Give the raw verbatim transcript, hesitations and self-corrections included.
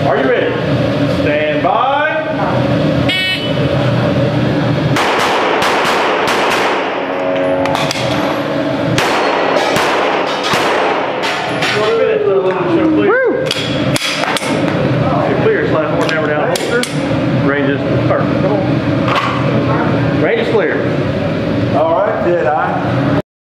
Are you ready? Stand by. Clear, slide forward, hammer down, holster. Range is perfect. Come on. Range is clear. All right, did I?